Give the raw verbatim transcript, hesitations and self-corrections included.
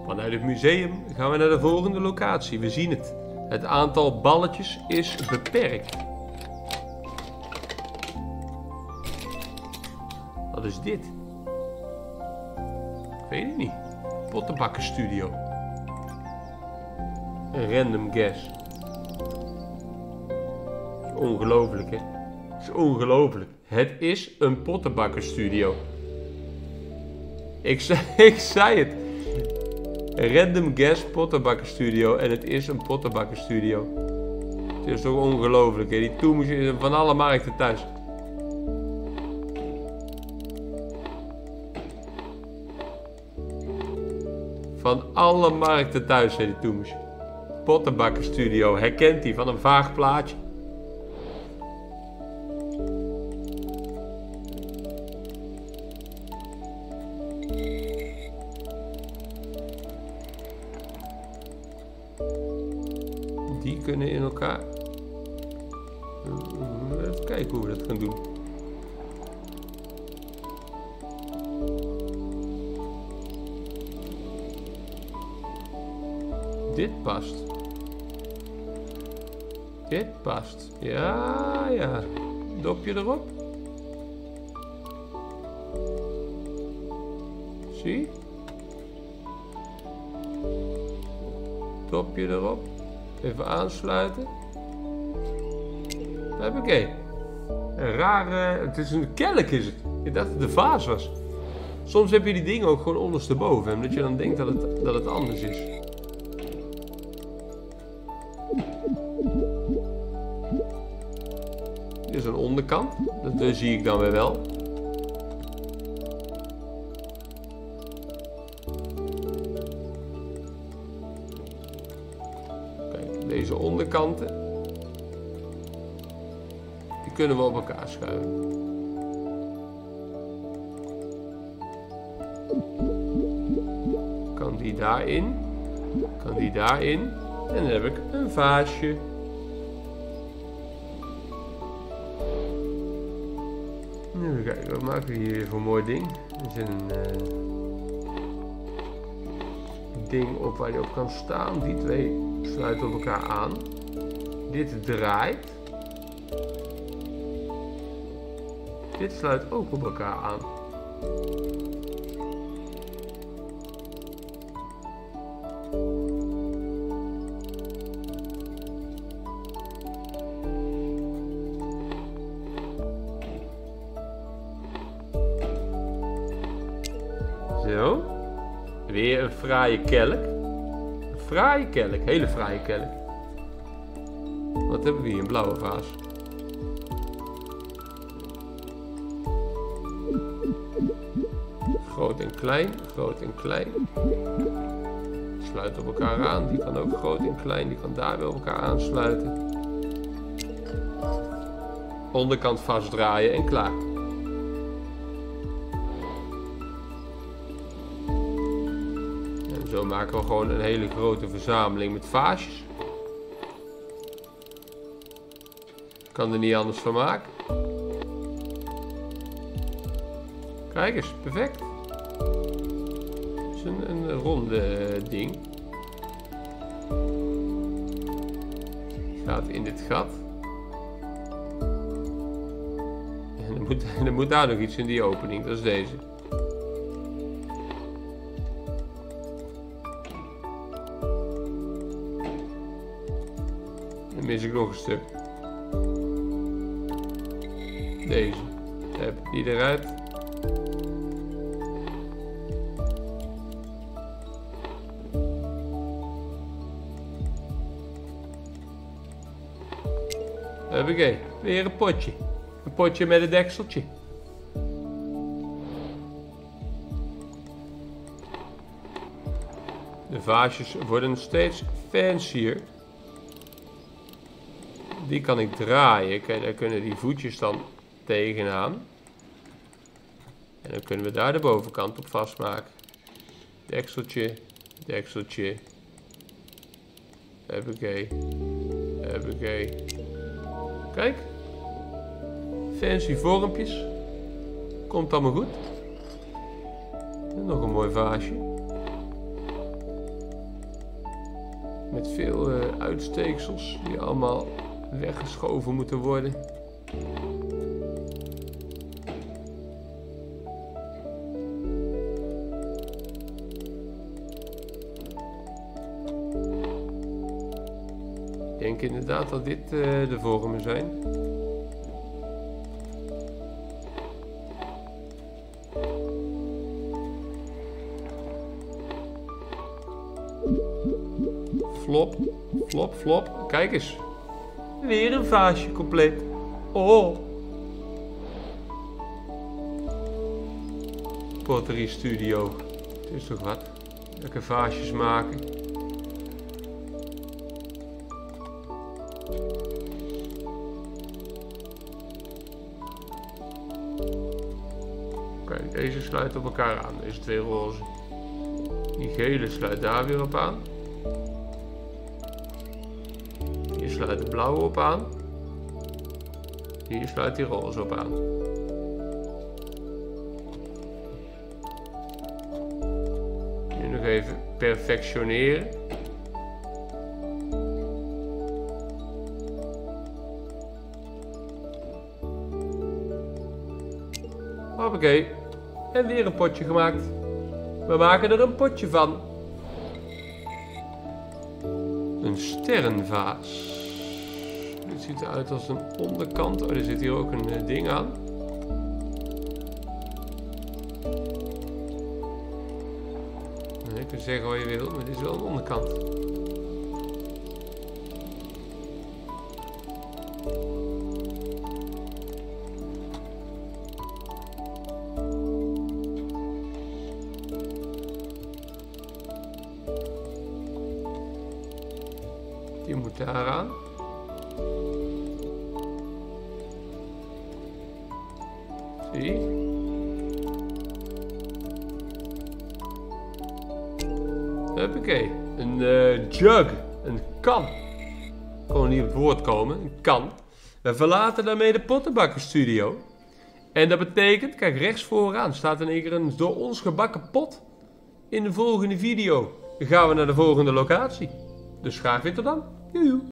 Vanuit het museum gaan we naar de volgende locatie. We zien het. Het aantal balletjes is beperkt. Wat is dit? Ik weet het niet. Pottenbakkenstudio. Een random guess. Ongelooflijk, hè? Het is ongelooflijk. Het is een pottenbakkenstudio. Ik zei, ik zei het. Random guess pottenbakkenstudio. En het is een pottenbakkenstudio. Het is toch ongelooflijk, hè? Die Toemus is van alle markten thuis. Van alle markten thuis, hè, die Toemus. Pottenbakkenstudio. Herkent hij van een vaag plaatje. Die kunnen in elkaar. Even kijken hoe we dat gaan doen. Dit past. Dit past. Ja, ja. Dopje erop. Zie. Dopje erop. Even aansluiten. Hoppakee. Een rare... Het is een kelk is het. Ik dacht dat het de vaas was. Soms heb je die dingen ook gewoon ondersteboven. Omdat je dan denkt dat het, dat het anders is. Dit is een onderkant. Dat, dat zie ik dan weer wel. Kijk, deze onderkanten. Die kunnen we op elkaar schuiven. Kan die daarin. Kan die daarin. En dan heb ik een vaasje. Even kijken, wat maken we hier voor een mooi ding? Er zit een uh, ding op waar je op kan staan. Die twee sluiten op elkaar aan. Dit draait. Dit sluit ook op elkaar aan. Zo. Weer een fraaie kelk. Een fraaie kelk. Hele fraaie kelk. Wat hebben we hier? Een blauwe vaas. Groot en klein. Groot en klein. Sluit op elkaar aan. Die kan ook groot en klein. Die kan daar weer op elkaar aansluiten. Onderkant vastdraaien en klaar. Zo maken we gewoon een hele grote verzameling met vaasjes. Kan er niet anders van maken. Kijk eens, perfect. Het is een, een ronde ding. Gaat in dit gat. En er moet, er moet daar nog iets in die opening, dat is deze. Dan mis ik nog een stuk. Deze. Heb die eruit. Hoppakee. Weer een potje. Een potje met een dekseltje. De vaasjes worden steeds fancier. Die kan ik draaien. Kijk, daar kunnen die voetjes dan tegenaan. En dan kunnen we daar de bovenkant op vastmaken. Dekseltje, dekseltje. Hoppakee. Hoppakee. Kijk. Fancy vormpjes. Komt allemaal goed. En nog een mooi vaasje. Met veel uh, uitsteeksels die allemaal weggeschoven moeten worden. Ik denk inderdaad dat dit uh, de vormen zijn. Flop, flop, flop. Kijk eens. Weer een vaasje compleet. Oh. Pottery Studio. Het is toch wat. Lekker vaasjes maken. Oké, deze sluit op elkaar aan. Deze twee roze. Die gele sluit daar weer op aan. Hier sluit de blauwe op aan. Hier sluit die roze op aan. Nu nog even perfectioneren. Hoppakee. En weer een potje gemaakt. We maken er een potje van. Een sterrenvaas. Dit ziet eruit als een onderkant. Oh, er zit hier ook een uh, ding aan. Nou, je kunt zeggen wat je wil, maar dit is wel een onderkant. Die moet daar aan. Zie. Huppakee. Een uh, jug. Een kan. Ik kon niet op het woord komen. Een kan. We verlaten daarmee de Pottenbakkersstudio. En dat betekent, kijk rechts vooraan staat in één keer een door ons gebakken pot. In de volgende video gaan we naar de volgende locatie. Dus graag weer tot dan. Joejoe.